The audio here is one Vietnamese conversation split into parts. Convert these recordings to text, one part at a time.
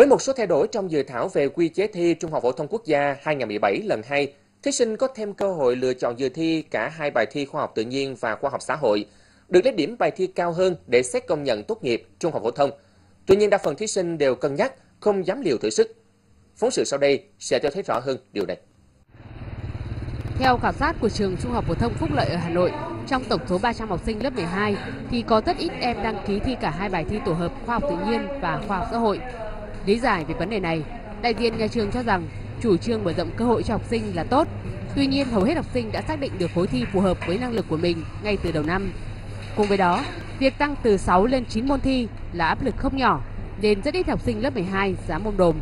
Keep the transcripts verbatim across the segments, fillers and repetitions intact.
Với một số thay đổi trong dự thảo về quy chế thi Trung học phổ thông quốc gia hai không một bảy lần hai, thí sinh có thêm cơ hội lựa chọn dự thi cả hai bài thi khoa học tự nhiên và khoa học xã hội, được lấy điểm bài thi cao hơn để xét công nhận tốt nghiệp trung học phổ thông. Tuy nhiên, đa phần thí sinh đều cân nhắc, không dám liều thử sức. Phóng sự sau đây sẽ cho thấy rõ hơn điều này. Theo khảo sát của trường Trung học phổ thông Phúc Lợi ở Hà Nội, trong tổng số ba trăm học sinh lớp mười hai thì có rất ít em đăng ký thi cả hai bài thi tổ hợp khoa học tự nhiên và khoa học xã hội. Lý giải về vấn đề này, đại diện nhà trường cho rằng chủ trương mở rộng cơ hội cho học sinh là tốt. Tuy nhiên, hầu hết học sinh đã xác định được khối thi phù hợp với năng lực của mình ngay từ đầu năm. Cùng với đó, việc tăng từ sáu lên chín môn thi là áp lực không nhỏ, nên rất ít học sinh lớp mười hai dám ôm đồm.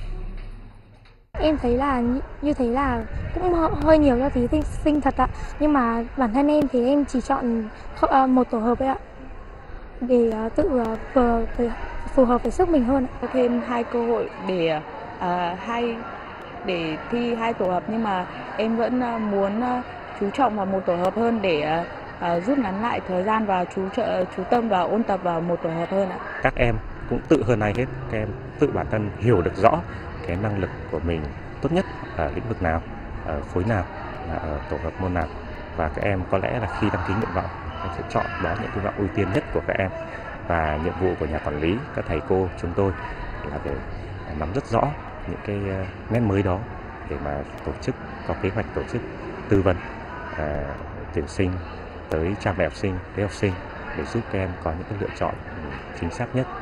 Em thấy là như thế là cũng hơi nhiều cho thí sinh thật ạ. Nhưng mà bản thân em thì em chỉ chọn một tổ hợp ấy ạ, để tự vừa phù hợp với sức mình hơn. Có thêm hai cơ hội để uh, hai để thi hai tổ hợp, nhưng mà em vẫn uh, muốn uh, chú trọng vào một tổ hợp hơn để uh, rút ngắn lại thời gian và chú trợ chú tâm và ôn tập vào một tổ hợp hơn ạ. Các em cũng tự hơn ai hết, các em tự bản thân hiểu được rõ cái năng lực của mình tốt nhất ở lĩnh vực nào, ở khối nào, ở tổ hợp môn nào, và các em có lẽ là khi đăng ký nguyện vọng sẽ chọn đó những nguyện vọng ưu tiên nhất của các em. Và nhiệm vụ của nhà quản lý, các thầy cô chúng tôi là để nắm rất rõ những cái nét mới đó để mà tổ chức, có kế hoạch tổ chức tư vấn uh, tuyển sinh tới cha mẹ học sinh, tới học sinh để giúp các em có những cái lựa chọn chính xác nhất.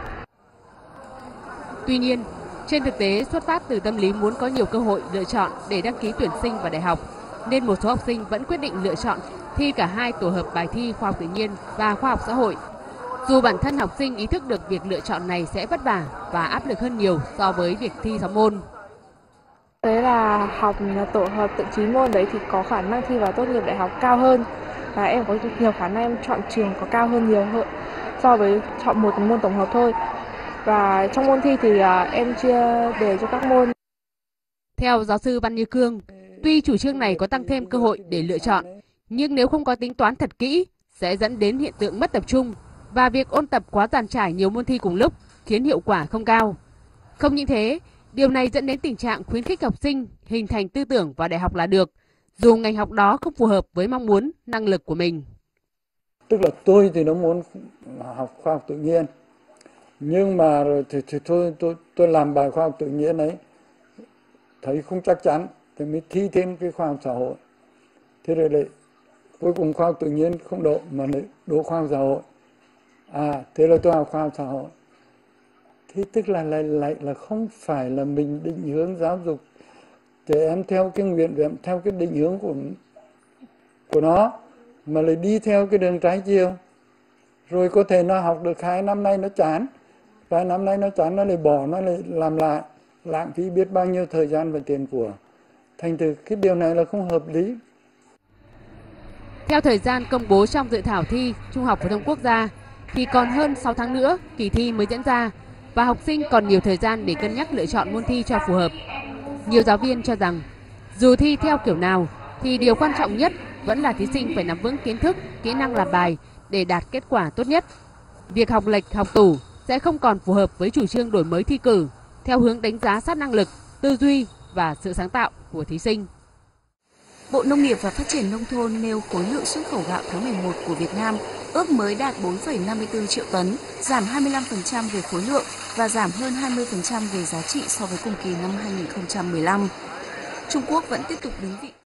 Tuy nhiên, trên thực tế, xuất phát từ tâm lý muốn có nhiều cơ hội lựa chọn để đăng ký tuyển sinh vào đại học, nên một số học sinh vẫn quyết định lựa chọn thi cả hai tổ hợp bài thi khoa học tự nhiên và khoa học xã hội. Dù bản thân học sinh ý thức được việc lựa chọn này sẽ vất vả và áp lực hơn nhiều so với việc thi sáu môn. Đấy là học tổ hợp tự chín môn đấy thì có khả năng thi vào tốt nghiệp đại học cao hơn, và em có nhiều khả năng em chọn trường có cao hơn nhiều hơn so với chọn một môn tổng hợp thôi. Và trong môn thi thì em chia đều cho các môn. Theo giáo sư Văn Như Cương, tuy chủ trương này có tăng thêm cơ hội để lựa chọn, nhưng nếu không có tính toán thật kỹ sẽ dẫn đến hiện tượng mất tập trung và việc ôn tập quá dàn trải nhiều môn thi cùng lúc khiến hiệu quả không cao. Không những thế, điều này dẫn đến tình trạng khuyến khích học sinh hình thành tư tưởng vào đại học là được, dù ngành học đó không phù hợp với mong muốn, năng lực của mình. Tức là tôi thì nó muốn học khoa học tự nhiên, nhưng mà thì, thì tôi, tôi, tôi làm bài khoa học tự nhiên ấy, thấy không chắc chắn, thì mới thi thêm cái khoa học xã hội. Thế rồi lại cuối cùng khoa học tự nhiên không đỗ, mà lại đỗ khoa học xã hội. À, thế là tôi học khoa học xã hội. Thì tức là lại, lại là không phải là mình định hướng giáo dục để em theo cái nguyện vọng, theo cái định hướng của, của nó, mà lại đi theo cái đường trái chiều. Rồi có thể nó học được hai năm nay nó chán, vài năm nay nó chán, nó lại bỏ, nó lại làm lại, lãng phí biết bao nhiêu thời gian và tiền của. Thành thử cái điều này là không hợp lý. Theo thời gian công bố trong dự thảo thi Trung học phổ thông quốc gia, thì còn hơn sáu tháng nữa kỳ thi mới diễn ra và học sinh còn nhiều thời gian để cân nhắc lựa chọn môn thi cho phù hợp. Nhiều giáo viên cho rằng dù thi theo kiểu nào thì điều quan trọng nhất vẫn là thí sinh phải nắm vững kiến thức, kỹ năng làm bài để đạt kết quả tốt nhất. Việc học lệch, học tủ sẽ không còn phù hợp với chủ trương đổi mới thi cử theo hướng đánh giá sát năng lực, tư duy và sự sáng tạo của thí sinh. Bộ Nông nghiệp và Phát triển Nông thôn nêu khối lượng xuất khẩu gạo tháng mười một của Việt Nam ước mới đạt bốn phẩy năm mươi tư triệu tấn, giảm hai mươi lăm phần trăm về khối lượng và giảm hơn hai mươi phần trăm về giá trị so với cùng kỳ năm hai nghìn không trăm mười lăm. Trung Quốc vẫn tiếp tục đứng vị